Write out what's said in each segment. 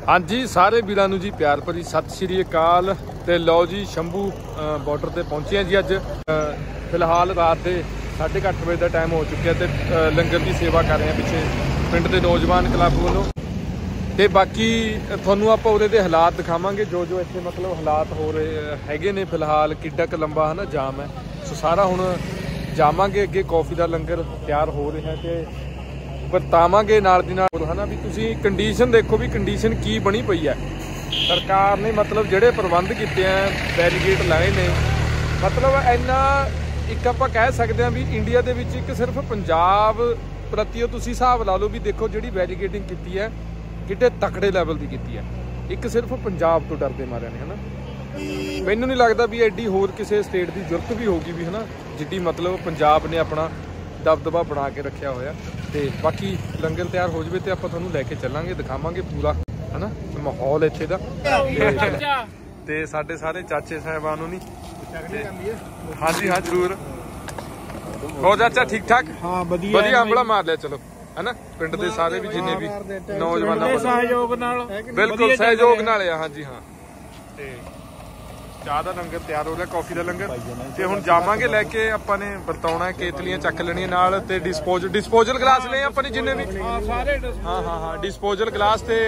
हाँ जी, सारे वीरां नूं जी प्यार भरी सत श्री अकाल। ते लो जी शंभू बॉर्डर ते पहुंचे हैं जी। अज फिलहाल रात के 8:30 बजे का टाइम हो चुका है। तो लंगर की सेवा कर रहे हैं पिछे पिंड के नौजवान क्लब वालों। तो बाकी थोनों आप उहदे दे हालात दिखावांगे जो जो इत्थे मतलब हालात हो रहे हैगे ने। फिलहाल किड्डा क लंबा है ना जाम है। सो सारा हुण जावांगे अगे। कॉफ़ी का लंगर तैयार हो रहा है तो वरतावांगे नाल दी नाल है ना। भी तुसीं कंडीशन देखो भी कंडीशन की बनी पई है। सरकार ने मतलब जिहड़े प्रबंध कीते हैं, बैरीगेट लाए ने, मतलब इन्ना एक आपां कह सकते हैं भी इंडिया दे विच एक सिर्फ पंजाब प्रति तुसीं हिसाब ला लो भी देखो जिहड़ी बैरीगेटिंग कीती है किड्डे तकड़े लैवल की कीती है। एक सिर्फ पंजाब तो डरदे मारे ने है ना। मैनूं नहीं लगता भी एडी होर किसी स्टेट की जरूरत भी होगी भी है ना जिड्डी मतलब पंजाब ने अपना दबदबा बना के रखा होया। तो बाकी लंगर तैयार हो जाए तो आप तुहानूं लैके चलांगे, दिखावांगे पूरा है ना माहौल इत्थे दा। ते साडे सारे चाचे साहिबान नूं नहीं। हाँ जी हाँ जरूर। हो चाचा ठीक ठाक? हाँ वधिया हमला मार लिया चलो है ना। पिंड दे सारे भी जिन्ने भी नौजवान सहयोग नाल बिल्कुल सहयोग नाल। हाँ जी हाँ। चाह का लंगर तैयार हो रहा, कॉफी का लंगर। तो हुण जावांगे लैके आपां ने वरताउणा केतलियां चक लैणियां नाल ते डिस्पोजल गिलास ले आपां ने जिन्ने भी। हाँ हाँ हाँ डिस्पोजल गिलास ते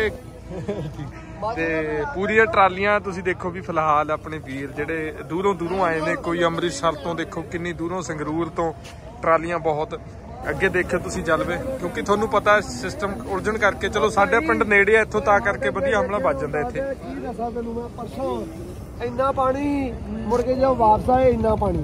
पूरी ट्रालियां तुसीं देखो भी। फिलहाल अपने वीर जिहड़े दूरों दूरों आए ने, कोई अमृतसर तो देखो किन्नी दूरों, संगरूर तो ट्रालियां बहुत अगे देखो तुसीं जलवे। क्योंकि तुहानूं पता है सिस्टम उलझण करके चलो साडे पिंड नेड़े इत्थों तां करके वधिया हमला बच जांदा इत्थे। इन्ना पानी मुड़ के जो वापस आए इन्ना पानी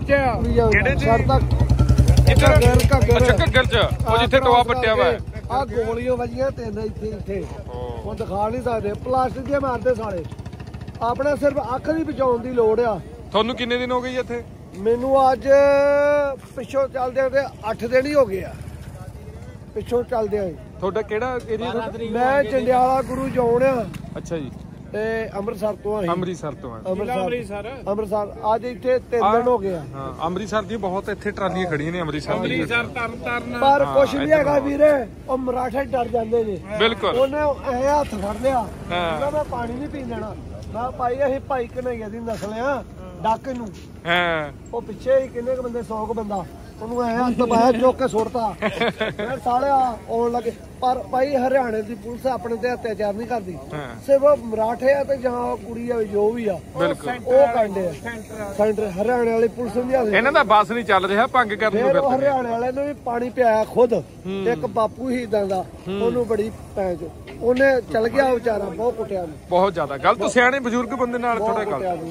जिथे टोआ पट्टिया वा आ गोलियां वजियां तीन इत्थे हुण दिखा नहीं सकदे। प्लास्टिक दे मारदे सारे। अपने सिर्फ अख दी बचाउण दी लोड़ आ। तुहानूं किन्ने दिन हो गए इत्थे? मैनू अज पिछों चलदे 8 दिन ही हो गए आ। पिछों चलदे तुहाडा किहड़ा एरिया? मैं चंडियाला गुरु जौन आ। अच्छा जी। ਅੰਮ੍ਰਿਤਸਰ ਤੋਂ ਆਏ। ਅੰਮ੍ਰਿਤਸਰ ਤੋਂ ਅੰਮ੍ਰਿਤਸਰ ਅੱਜ ਇੱਥੇ 3 ਦਿਨ ਹੋ ਗਏ ਆ। ਹਾਂ ਅੰਮ੍ਰਿਤਸਰ ਦੀ ਬਹੁਤ ਇੱਥੇ ਟਰਾਲੀਆਂ ਖੜੀਆਂ ਨੇ ਅੰਮ੍ਰਿਤਸਰ ਤਰਨ। ਪਰ ਕੁਛ ਨਹੀਂ ਹੈਗਾ ਵੀਰੇ, ਉਹ ਮਰਾਠੇ ਡਰ ਜਾਂਦੇ ਨੇ। ਬਿਲਕੁਲ ਉਹਨੇ ਐ ਹੱਥ ਫੜ ਲਿਆ ਕਹਿੰਦਾ ਮੈਂ ਪਾਣੀ ਨਹੀਂ ਪੀਣ ਦੇਣਾ। ਮੈਂ ਭਾਈ ਅਸੀਂ ਭਾਈ ਕਨਈਆ ਦੀ ਨਸਲ ਆ ਡੱਕ ਨੂੰ। ਉਹ ਪਿੱਛੇ ਹੀ ਕਿੰਨੇ ਕੁ ਬੰਦੇ 100 ਕੁ ਬੰਦਾ ਉਹਨੂੰ ਐ ਹੱਥ ਪਾਇਆ ਚੁੱਕ ਕੇ ਸੁੱਟਤਾ। ਫਿਰ ਸਾਲਿਆ ਆਉਣ ਲੱਗੇ। ਪਰ ਭਾਈ ਹਰਿਆਣੇ ਦੀ ਪੁਲਿਸ ਆਪਣੇ ਤੇ ਅਤਿਆਚਾਰ ਨਹੀਂ ਕਰਦੀ। ਸਿਰਫ ਮਰਾਠੇ ਆ ਤੇ ਜਾਂ ਕੁੜੀ ਆ ਜੋ ਵੀ ਆ ਉਹ ਕਾਂਡੇ ਆ। ਸੈਂਟਰ ਹਰਿਆਣੇ ਵਾਲੀ ਪੁਲਿਸ ਦੀ ਇਹਨਾਂ ਦਾ ਬੱਸ ਨਹੀਂ ਚੱਲ ਰਿਹਾ ਭੰਗ ਕਰਨ ਨੂੰ। ਫਿਰ ਹਰਿਆਣੇ ਵਾਲੇ ਨੇ ਵੀ ਪਾਣੀ ਪਿਆਇਆ ਖੁਦ। ਇੱਕ ਬਾਪੂ ਹੀ ਇਦਾਂ ਦਾ ਉਹਨੂੰ ਬੜੀ ਪੈਂਚ ਉਹਨੇ ਚੱਲ ਗਿਆ ਵਿਚਾਰਾ ਬਹੁਤ ਕੁੱਟਿਆ ਬਹੁਤ ਜ਼ਿਆਦਾ। ਗਲਤ ਸਿਆਣੇ ਬਜ਼ੁਰਗ ਬੰਦੇ ਨਾਲ ਥੋੜਾ ਗਲਤ।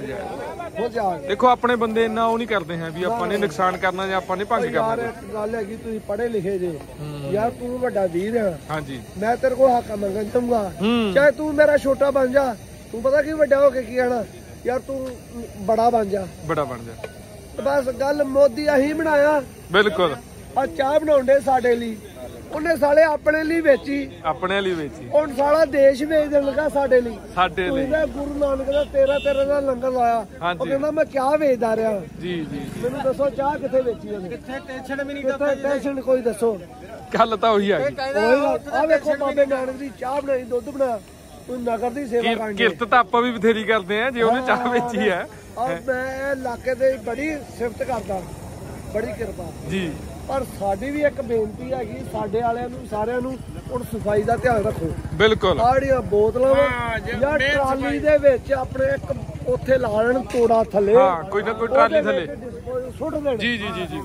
ਦੇਖੋ ਆਪਣੇ ਬੰਦੇ ਇੰਨਾ ਉਹ ਨਹੀਂ ਕਰਦੇ ਹੈ ਵੀ ਆਪਾਂ ਨੇ ਨੁਕਸਾਨ ਕਰਨਾ ਜਾਂ ਆਪਾਂ ਨੇ ਭੰਗ ਕਰਨਾ। ਯਾਰ ਇੱਕ ਗੱਲ ਹੈਗੀ ਤੁਸੀਂ ਪੜ੍ਹੇ ਲਿਖੇ ਜੇ ਯਾਰ, ਤੂੰ ਵੱਡਾ ਵੀਰ ਆ। ਹਾਂਜੀ ਮੈਂ ਤੇਰੇ ਕੋਲ ਹੱਕ ਮੰਗਣ ਚਾਹੂੰਗਾ ਚਾਹੇ ਤੂੰ ਮੇਰਾ ਛੋਟਾ ਬਣ ਜਾ। ਤੂੰ ਪਤਾ ਕੀ ਵੱਡਾ ਹੋ ਕੇ ਕੀ ਆਣਾ ਯਾਰ, ਤੂੰ ਬੜਾ ਬਣ ਜਾ। ਬੜਾ ਬਣ ਜਾ ਬਸ। ਗੱਲ ਮੋਦੀ ਆਹੀ ਬਣਾਇਆ। ਬਿਲਕੁਲ। ਆ ਚਾਹ ਬਣਾਉਂਦੇ ਸਾਡੇ ਲਈ, ਉਹਨੇ ਸਾਲੇ ਆਪਣੇ ਲਈ ਵੇਚੀ। ਆਪਣੇ ਲਈ ਵੇਚੀ। ਹੁਣ ਸਾਲਾ ਦੇਸ਼ ਵੇਚ ਦੇਣ ਲੱਗਾ ਸਾਡੇ ਲਈ। ਸਾਡੇ ਲਈ ਗੁਰੂ ਨਾਨਕ ਦਾ 13 ਦਾ ਲੰਗਰ ਲਾਇਆ। ਉਹ ਕਹਿੰਦਾ ਮੈਂ ਚਾਹ ਵੇਚਦਾ ਰਿਹਾ। ਜੀ ਜੀ ਮੈਨੂੰ ਦੱਸੋ ਚਾਹ ਕਿੱਥੇ ਵੇਚੀ ਉਹਨੇ? ਕਿੱਥੇ ਟੈਨਸ਼ਨ ਵੀ ਨਹੀਂ ਕਰਦਾ। ਟੈਨਸ਼ਨ ਕੋਈ ਦੱਸੋ। ਗੱਲ ਤਾਂ ਉਹੀ ਆ ਗਈ। ਆ ਵੇਖੋ ਬਾਬੇ ਨਾਨਕ ਦੀ ਚਾਹ ਬਣਾਈ, ਦੁੱਧ ਬਣਾ, ਤੂੰ ਨਗਰ ਦੀ ਸੇਵਾ ਕਰਨੀ। ਕਿਰਤ ਤਾਂ ਆਪਾਂ ਵੀ ਬਥੇਰੀ ਕਰਦੇ ਆ ਜੇ ਉਹਨੇ ਚਾਹ ਵੇਚੀ ਹੈ। ਮੈਂ ਇਲਾਕੇ ਦੇ ਬੜੀ ਸਿਫਤ ਕਰਦਾ, ਬੜੀ ਕਿਰਪਾ ਜੀ। ਪਰ ਸਾਡੀ ਵੀ ਇੱਕ ਬੇਨਤੀ ਹੈਗੀ ਸਾਡੇ ਵਾਲਿਆਂ ਨੂੰ ਸਾਰਿਆਂ ਨੂੰ, ਹੁਣ ਸਫਾਈ ਦਾ ਧਿਆਨ ਰੱਖੋ। ਬਿਲਕੁਲ। ਆਹ ਜਿਹੜੀਆਂ ਬੋਤਲਾਂ ਜਾਂ ਟਰਾਲੀ ਦੇ ਵਿੱਚ ਆਪਣੇ ਇੱਕ ਉੱਥੇ ਲਾ ਲੈਣ ਤੋੜਾ ਥੱਲੇ। ਹਾਂ ਕੋਈ ਨਾ ਕੋਈ ਟਰਾਲੀ ਥੱਲੇ ਸੁੱਟ ਦੇਣ। ਜੀ ਜੀ ਜੀ ਜੀ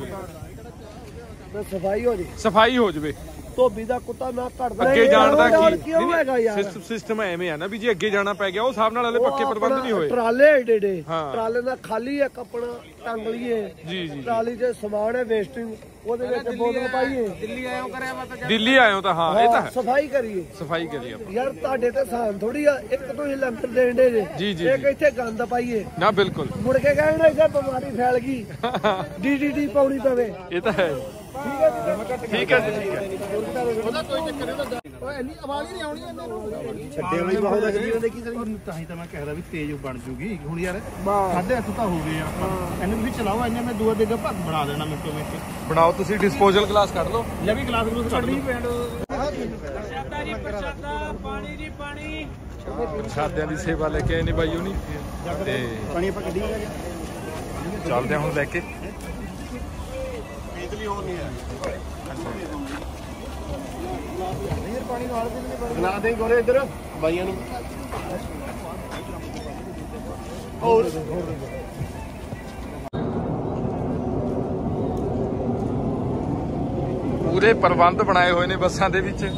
ਸਫਾਈ ਹੋ ਜੇ। ਸਫਾਈ ਹੋ ਜਾਵੇ। ਧੋਬੀ ਦਾ ਕੁੱਤਾ ਨਾ ਘੜਦਾ। ਅੱਗੇ ਜਾਣ ਦਾ ਕਿਉਂ ਹੈਗਾ ਯਾਰ? ਸਿਸਟਮ ਐਵੇਂ ਆ ਨਾ ਵੀ ਜੇ ਅੱਗੇ ਜਾਣਾ ਪੈ ਗਿਆ ਉਹ ਹਿਸਾਬ ਨਾਲ ਹਲੇ ਪੱਕੇ ਪ੍ਰਬੰਧ ਨਹੀਂ ਹੋਏ। ਟਰਾਲੇ ਏਡੇ ਏਡੇ ਟਰਾਲੇ ਦਾ ਖਾਲੀ ਇੱਕ ਆਪਣਾ ਟੰਗ ਲਈਏ। ਜੀ ਜੀ ਟਰਾਲੀ ਚ ਸਮਾਨ ਹੈ ਵੇਸਟਿੰਗ, ਉਹਦੇ ਵਿੱਚ ਬੋਤਲ ਪਾਈਏ। ਦਿੱਲੀ ਆਇਓ ਕਰਿਆ ਵਾ ਤਾਂ ਦਿੱਲੀ ਆਇਓ ਤਾਂ ਹਾਂ ਇਹ ਤਾਂ ਸਫਾਈ ਕਰੀਏ। ਸਫਾਈ ਕਰੀਏ ਯਾਰ। ਤੁਹਾਡੇ ਤੇ ਸਾਨ ਥੋੜੀ ਆ। ਇੱਕ ਤੁਸੀਂ ਲੰਗਰ ਦੇਣ ਦੇ ਜੇ, ਇੱਕ ਇੱਥੇ ਗੰਦ ਪਾਈਏ ਨਾ। ਬਿਲਕੁਲ। ਮੁੜ ਕੇ ਕਹਿਣਾ ਇੱਥੇ ਬਿਮਾਰੀ ਫੈਲ ਗਈ, ਡੀਡੀਟੀ ਪਾਉਣੀ ਪਵੇ। ਇਹ ਤਾਂ ਹੈ। ਠੀਕ ਹੈ ਜੀ ਠੀਕ ਹੈ। ਉਹਦਾ ਕੋਈ ਚੱਕਰ ਨਹੀਂ। ਇੰਨੀ ਆਵਾਜ਼ ਹੀ ਨਹੀਂ ਆਉਣੀ ਇਹਨਾਂ ਨੂੰ। ਛੱਡੇ ਵਾਲੀ ਬਹੁਤ ਲੱਗਦੀ ਹੈ। ਦੇਖੀ ਤਾਂ ਹੀ ਤਾਂ ਮੈਂ ਕਹਿਦਾ ਵੀ ਤੇਜ਼ ਬਣ ਜੂਗੀ। ਹੁਣ ਯਾਰ 8:30 ਤਾਂ ਹੋ ਗਏ ਆ। ਇਹਨੂੰ ਵੀ ਚਲਾਓ। ਇਹਨੇ ਮੈਂ ਦੂਆ ਦੇਗਾ ਭੱਗ ਬਣਾ ਦੇਣਾ ਮਿੰਟੋ ਮਿੰਟ। ਬਣਾਓ ਤੁਸੀਂ। ਡਿਸਪੋਜ਼ਲ ਗਲਾਸ ਕੱਢ ਲਓ। ਲੈ ਵੀ ਗਲਾਸ ਗਲੂਸ ਕੱਢ ਲਈ। ਪ੍ਰਸ਼ਾਦਿਆਂ ਦੀ ਸੇਵਾ ਲੈ ਕੇ ਆਏ ਨੇ ਬਾਈ ਉਹਨੀ ਤੇ ਚੱਲਦੇ ਹੁਣ ਲੈ ਕੇ ਬਣਾ ਦੇ ਗੋਰੇ ਇੱਧਰ ਬਾਈਆਂ ਨੂੰ ਹੋਰ ਪੂਰੇ ਪ੍ਰਬੰਧ ਬਣਾਏ ਹੋਏ ਨੇ ਬੱਸਾਂ ਦੇ ਵਿੱਚ।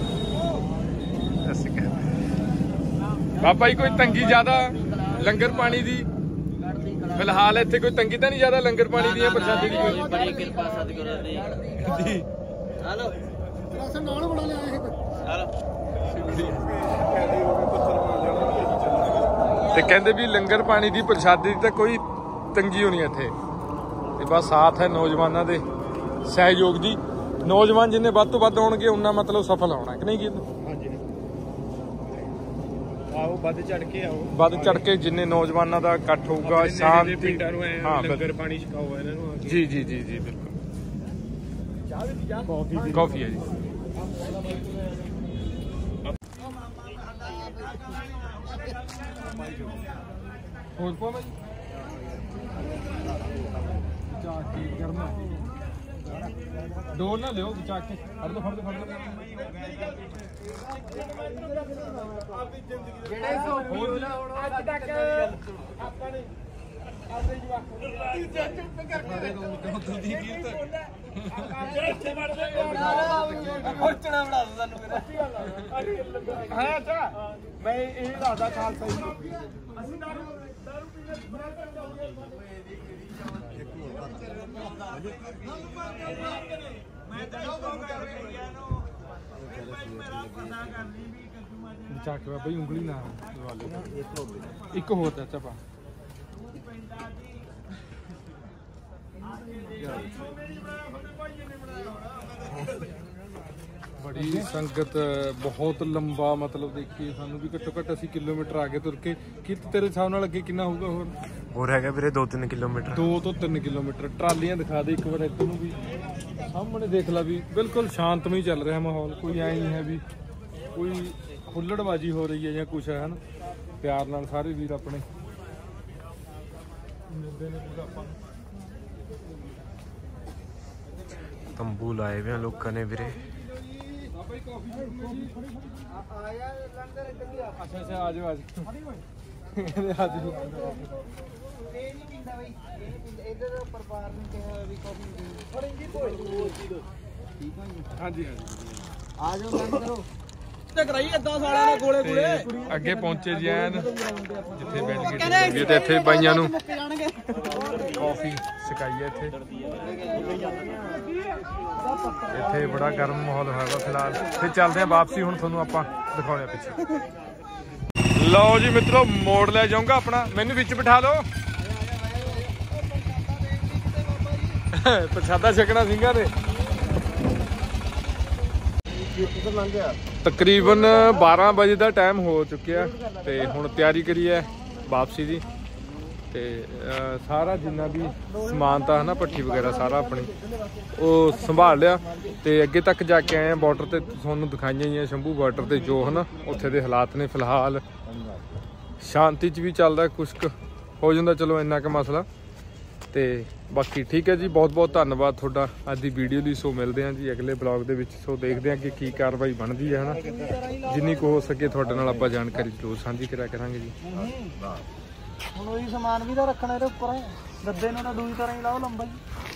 ਬਾਬਾ ਜੀ ਕੋਈ ਤੰਗੀ ਜ਼ਿਆਦਾ ਲੰਗਰ ਪਾਣੀ ਦੀ ਫਿਲਹਾਲ ਇੱਥੇ ਕੋਈ ਤੰਗੀ ਤਾਂ ਨਹੀਂ ਜ਼ਿਆਦਾ ਲੰਗਰ ਪਾਣੀ ਦੀ ਪ੍ਰਸ਼ਾਦੇ ਦੀ ਕੋਈ? ਬੜੀ ਕਿਰਪਾ ਸਤਿਗੁਰਾਂ ਦੀ ਜੀ ਹਲੋ ਰਸਨ ਨਾਲ ਬਣਾ ਲਿਆ ਇਹ ਤੇ ਕਹਿੰਦੇ ਵੀ ਲੰਗਰ ਪਾਣੀ ਦੀ ਪ੍ਰਸ਼ਾਦੇ ਦੀ ਤਾਂ ਕੋਈ ਤੰਗੀ ਹੋਣੀ ਇੱਥੇ ਤੇ ਬਸ ਸਾਥ ਹੈ ਨੌਜਵਾਨਾਂ ਦੇ ਸਹਿਯੋਗ ਦੀ। ਨੌਜਵਾਨ ਜਿੰਨੇ ਵੱਧ ਤੋਂ ਵੱਧ ਆਉਣਗੇ ਉਨਾ ਮਤਲਬ ਸਫਲ ਹੋਣਾ ਕਿ ਨਹੀਂ ਕੀ? ਆਓ ਵੱਧ ਚੜ ਕੇ ਆਓ, ਵੱਧ ਚੜ ਕੇ ਜਿੰਨੇ ਨੌਜਵਾਨਾਂ ਦਾ ਇਕੱਠ ਹੋਊਗਾ ਸ਼ਾਂਤੀ ਪਿੰਡਾਂ ਨੂੰ ਹਾਂ ਲੰਗਰ ਪਾਣੀ ਛਕਾਓ ਇਹਨਾਂ ਨੂੰ। ਜੀ ਜੀ ਜੀ ਜੀ ਬਿਲਕੁਲ। ਕਾਫੀ ਹੈ ਜੀ। ਹੋਰ ਪਾ ਭਾਈ ਚਾਹ ਕੀ ਕਰਨਾ ਡੋਲ ਨਾ ਲਿਓ ਬਚਾ ਕੇ ਫੜ ਲਓ ਫੜ ਲਓ ਜਿਹੜੇ ਸੋਚੀ ਨਾ ਹੁਣ ਅੱਜ ਤੱਕ ਆਪਾਂ ਨੇ ਆਪਣੇ ਜਵਾਕ ਚੁੱਪ ਕਰਕੇ ਦੀ ਕੀਰਤ ਪਹੁੰਚਣਾ ਬਣਾ ਦੋ ਤੁਹਾਨੂੰ ਮੇਰਾ ਹਾਂ ਅੱਛਾ ਮੈਂ ਇਹ ਦੱਸਦਾ ਖਾਲਸਾ ਜੀ ਅਸੀਂ ਦਾਰੂ ਪੀਣੇ ਬਚਾ ਕੇ ਬਾਈ ਉਂਗਲੀ ਨਾ ਲਵਾ ਲਿਓ। ਇੱਕ ਹੋਰ ਚਾਚਾ ਪਾ ਬੜੀ ਸੰਗਤ ਬਹੁਤ ਲੰਬਾ ਮਤਲਬ ਦੇਖੀਏ ਸਾਨੂੰ ਵੀ ਘੱਟੋ ਘੱਟ ਅਸੀਂ ਕਿਲੋਮੀਟਰ ਆਗੇ ਤੁਰ ਕੇ ਕਿ ਤੇਰੇ ਹਿਸਾਬ ਨਾਲ ਅੱਗੇ ਕਿੰਨਾ ਹੋਊਗਾ? ਹੋਰ ਹੈਗਾ ਵੀਰੇ 2-3 ਕਿਲੋਮੀਟਰ। 2 ਤੋਂ 3 ਕਿਲੋਮੀਟਰ। ਟਰਾਲੀਆਂ ਦਿਖਾ ਦੇ ਇੱਕ ਵਾਰ ਇੱਧਰ ਨੂੰ ਵੀ ਸਾਹਮਣੇ ਦੇਖ ਲਾ ਵੀ ਬਿਲਕੁਲ ਸ਼ਾਂਤਮਈ ਚੱਲ ਰਿਹਾ ਮਾਹੌਲ। ਕੋਈ ਐ ਨਹੀਂ ਹੈ ਵੀ ਕੋਈ ਹੁੱਲੜਬਾਜੀ ਹੋ ਰਹੀ ਹੈ ਜਾਂ ਕੁਛ ਹੈ ਨਾ। ਪਿਆਰ ਨਾਲ ਸਾਰੇ ਵੀਰ ਆਪਣੇ ਮਿਲਦੇ ਨੇ ਪੂਰਾ ਆਪਾਂ ਤੰਬੂ ਲਾਏ ਵੇ ਲੋਕਾਂ ਨੇ ਵੀਰੇ। ਆਇਆ ਲੰਗਰ ਇੱਧਰ ਹੀ ਆ। ਅੱਛਾ ਅੱਛਾ ਆ ਜਾਓ ਆ ਜਾਓ ਕਹਿੰਦੇ ਆ ਜਾਓ। ਇਹ ਨਹੀਂ ਪੀਂਦਾ ਬਈ, ਇਹ ਨਹੀਂ ਪੀਂਦਾ। ਇੱਧਰ ਪਰਿਵਾਰ ਨੂੰ ਕਿਹਾ ਵੀ ਕਾਫੀ ਥੋੜੀ ਜੀ ਕੋਈ ਠੀਕ ਆ ਜੀ। ਹਾਂਜੀ ਹਾਂਜੀ ਆ ਜਾਓ ਲੰਗਰ ਕਰੋ ਤੇ ਕਰਾਈ ਏਦਾਂ ਸਾਲਿਆਂ ਨੇ ਗੋਲੇ ਗੋਲੇ ਅੱਗੇ ਪਹੁੰਚੇ ਜੀ ਐਨ ਜਿੱਥੇ ਬੈਠ ਕੇ ਤੇ ਇੱਥੇ ਬਾਈਆਂ ਨੂੰ ਕਾਫੀ ਸਿਕਾਈ ਹੈ ਇੱਥੇ। ਇੱਥੇ ਬੜਾ ਗਰਮ ਮਾਹੌਲ ਹੋਇਆ ਫਿਲਹਾਲ ਤੇ ਚੱਲਦੇ ਆ ਵਾਪਸੀ। ਹੁਣ ਤੁਹਾਨੂੰ ਆਪਾਂ ਦਿਖਾਉਣੇ ਆ ਪਿੱਛੇ। ਲਓ ਜੀ ਮਿੱਤਰੋ ਮੋੜ ਲੈ ਜਾਊਂਗਾ ਆਪਣਾ, ਮੈਨੂੰ ਵਿੱਚ ਬਿਠਾ ਲਓ। ਪ੍ਰਸ਼ਾਦਾ ਛਕਣਾ ਸਿੰਘਾਂ ਦੇ। ਤਕਰੀਬਨ 12 ਵਜੇ ਦਾ ਟਾਈਮ ਹੋ ਚੁੱਕਿਆ ਤੇ ਹੁਣ ਤਿਆਰੀ ਕਰੀ ਹੈ ਵਾਪਸੀ ਦੀ। ਤੇ ਸਾਰਾ ਜਿੰਨਾ ਵੀ ਸਮਾਨ ਤਾਂ ਹਨਾ ਭੱਠੀ ਵਗੈਰਾ ਸਾਰਾ ਆਪਣੀ ਉਹ ਸੰਭਾਲ ਲਿਆ ਤੇ ਅੱਗੇ ਤੱਕ ਜਾ ਕੇ ਆਏ ਆ ਬਾਰਡਰ ਤੇ। ਤੁਹਾਨੂੰ ਦਿਖਾਈਆਂ ਹੀ ਆ ਸ਼ੰਭੂ ਬਾਰਡਰ ਤੇ ਜੋ ਹਨਾ ਉੱਥੇ ਦੇ ਹਾਲਾਤ ਨੇ। ਫਿਲਹਾਲ ਸ਼ਾਂਤੀ 'ਚ ਵੀ ਚੱਲਦਾ, ਕੁਛ ਕੁ ਹੋ ਜਾਂਦਾ ਚਲੋ ਇੰਨਾ ਕੁ ਮਸਲਾ ਤੇ ਬਾਕੀ ਠੀਕ ਹੈ ਜੀ। ਬਹੁਤ ਬਹੁਤ ਧੰਨਵਾਦ ਤੁਹਾਡਾ ਅੱਜ ਦੀ ਵੀਡੀਓ ਲਈ। ਸੋ ਮਿਲਦੇ ਹਾਂ ਜੀ ਅਗਲੇ ਬਲੌਗ ਦੇ ਵਿੱਚ। ਸੋ ਦੇਖਦੇ ਹਾਂ ਕਿ ਕੀ ਕਾਰਵਾਈ ਬਣਦੀ ਹੈ ਹਨਾ। ਜਿੰਨੀ ਕੁ ਹੋ ਸਕੇ ਤੁਹਾਡੇ ਨਾਲ ਆਪਾਂ ਜਾਣਕਾਰੀ ਜ਼ਰੂਰ ਸਾਂਝੀ ਕਰਿਆ ਕਰਾਂਗੇ ਜੀ। ਹੁਣ ਉਹੀ ਸਮਾਨ ਵੀ ਤਾਂ ਰੱਖਣਾ ਇਹਦੇ ਉੱਪਰ। ਗੱਦੇ ਨੂੰ ਤਾਂ ਦੂਜੀ ਤਰ੍ਹਾਂ ਹੀ ਲਾਓ ਲੰਬਾ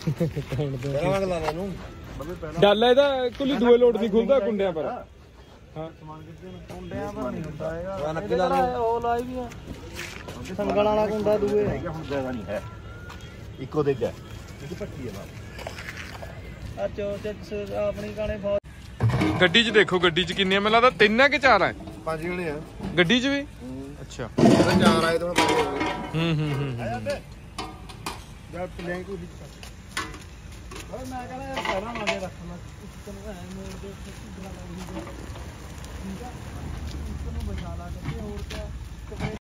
ਜੀ। ਡਾਲਾ ਇਹਦਾ ਕੁੱਲੀ ਦੂਏ ਲੋਟ ਨਹੀਂ ਖੁੱਲਦਾ ਕੁੰਡਿਆਂ ਪਰ। ਹਾਂ ਕੁੰਡਿਆਂ ਪਰ ਨਹੀਂ ਹੁੰਦਾ ਹੈਗਾ। ਉਹ ਲਾਈ ਵੀ ਆ ਸੰਗਲ ਵਾਲਾ ਕੁੰਡਾ ਦੂਏ ਹੁਣ ਜਗ੍ਹਾ ਨਹੀਂ ਹੈ। ਇੱਕੋ ਦੇ ਗਿਆ ਇਹਦੀ ਪੱਟੀ ਹੈ ਬਾਹਰ। ਅੱਛਾ ਤੇ ਆਪਣੀ ਕਾਣੇ ਬਹੁਤ। ਗੱਡੀ 'ਚ ਦੇਖੋ, ਗੱਡੀ 'ਚ ਕਿੰਨੇ ਮੈਨੂੰ ਲੱਗਦਾ 3 ਆ ਕਿ 4 ਆ? 5 ਜਣੇ ਆ ਗੱਡੀ 'ਚ ਵੀ। ਅੱਛਾ 4 ਆਏ ਤਾਂ 5 ਹੋ ਗਏ। ਯਾਰ ਪਲੈਨ ਕੋਈ ਮੈਂ ਕਹਿੰਦਾ ਯਾਰ ਪਹਿਲਾਂ ਨਾ ਦੇ ਰੱਖਣਾ ਇਸ ਤੋਂ ਹੈ ਮੋੜ ਦੇ ਉੱਤੇ ਠੀਕ ਆ ਇਸ ਨੂੰ ਬਚਾ ਲਾ ਕੇ ਹੋਰ ਕਿਆ।